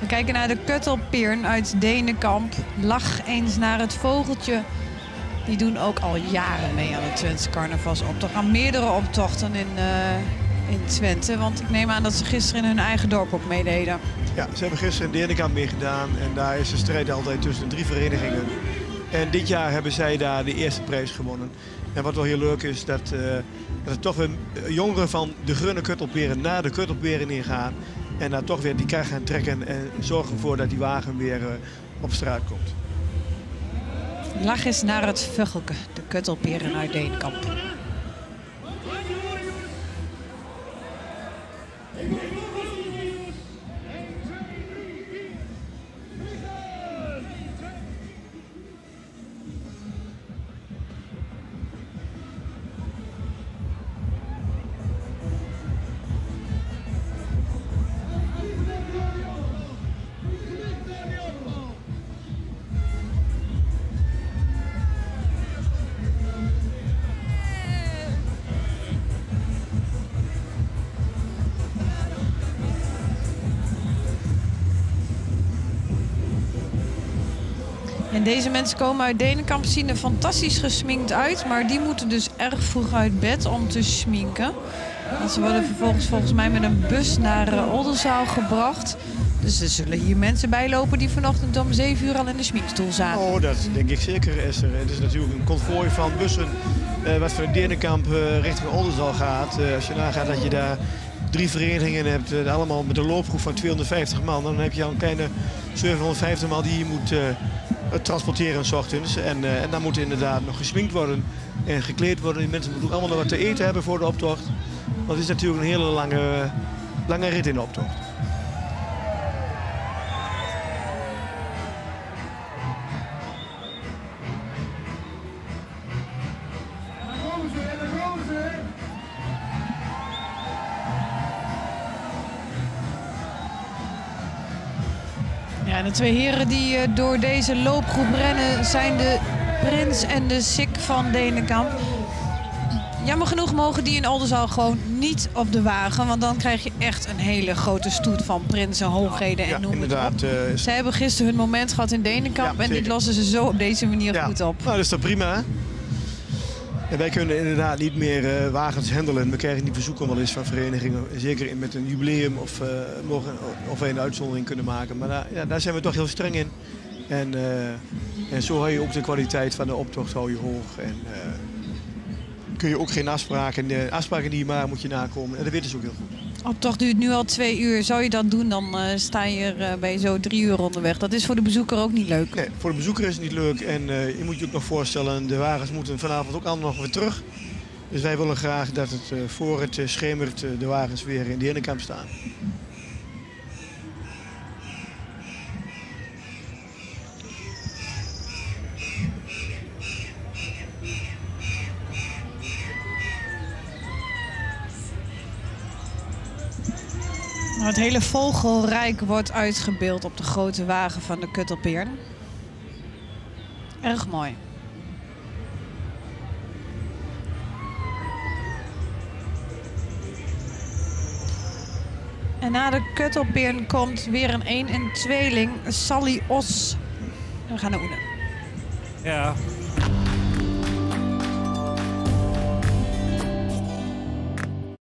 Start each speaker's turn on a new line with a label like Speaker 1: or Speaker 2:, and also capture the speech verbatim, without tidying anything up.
Speaker 1: kijken naar de Kuttelpeern uit Denenkamp. Lach eens naar het vogeltje. Die doen ook al jaren mee aan de Twentse carnavalsoptocht. Aan meerdere optochten in, uh, in Twente. Want ik neem aan dat ze gisteren in hun eigen dorp ook meededen.
Speaker 2: Ja, ze hebben gisteren in Denenkamp meegedaan. En daar is de strijd altijd tussen de drie verenigingen. En dit jaar hebben zij daar de eerste prijs gewonnen. En wat wel heel leuk is, dat, uh, dat er toch weer jongeren van de Grunne Kuttelperen naar de Kuttelperen ingaan. En daar toch weer die kar gaan trekken en zorgen ervoor dat die wagen weer uh, op straat komt.
Speaker 1: Lach eens naar het Vuggelke, de Kuttelperen uit Denenkamp. En deze mensen komen uit Denenkamp, zien er fantastisch gesminkt uit. Maar die moeten dus erg vroeg uit bed om te schminken. Want ze worden vervolgens volgens mij met een bus naar uh, Oldenzaal gebracht. Dus er zullen hier mensen bij lopen die vanochtend om zeven uur al in de schminkstoel zaten.
Speaker 2: Oh, dat denk ik zeker, Esther. Het is natuurlijk een konvooi van bussen uh, wat van Denenkamp uh, richting Oldenzaal gaat. Uh, als je nagaat dat je daar drie verenigingen hebt, uh, allemaal met een loopgroep van tweehonderdvijftig man. Dan heb je al een kleine zevenhonderdvijftig man die je moet uh, transporteren 's ochtends. En, uh, en dan moet inderdaad nog gesminkt worden en gekleed worden. Die mensen moeten ook allemaal nog wat te eten hebben voor de optocht. Want het is natuurlijk een hele lange, lange rit in de optocht.
Speaker 1: Ja, en de twee heren die uh, door deze loopgroep rennen zijn de Prins en de Sik van Denenkamp. Jammer genoeg mogen die in Oldenzaal gewoon niet op de wagen. Want dan krijg je echt een hele grote stoet van prinsen, hoogheden en
Speaker 2: ja,
Speaker 1: noem het
Speaker 2: inderdaad,
Speaker 1: op.
Speaker 2: Uh,
Speaker 1: Zij hebben gisteren hun moment gehad in Denenkamp. Ja, en dit lossen ze zo op deze manier
Speaker 2: ja.
Speaker 1: goed op.
Speaker 2: Nou, dat is toch prima, hè? En wij kunnen inderdaad niet meer uh, wagens handelen. We krijgen die verzoeken wel eens van verenigingen. Zeker met een jubileum of, uh, mogen, of wij een uitzondering kunnen maken. Maar daar, ja, daar zijn we toch heel streng in. En, uh, en zo hou je ook de kwaliteit van de optocht hou je hoog. En uh, kun je ook geen afspraken. De afspraken die je maakt moet je nakomen. En dat weten ze ook heel goed.
Speaker 1: Optocht duurt nu al twee uur. Zou je dat doen, dan uh, sta je er uh, bij zo drie uur onderweg. Dat is voor de bezoeker ook niet leuk.
Speaker 2: Nee, voor de bezoeker is het niet leuk. En uh, je moet je ook nog voorstellen, de wagens moeten vanavond ook allemaal nog weer terug. Dus wij willen graag dat het uh, voor het uh, schemert uh, de wagens weer in Denenkamp staan.
Speaker 1: Het hele vogelrijk wordt uitgebeeld op de grote wagen van de Kuttelpeern. Erg mooi. En na de Kuttelpeern komt weer een één en tweeling, Sally Os. En we gaan naar Oene.
Speaker 3: Ja,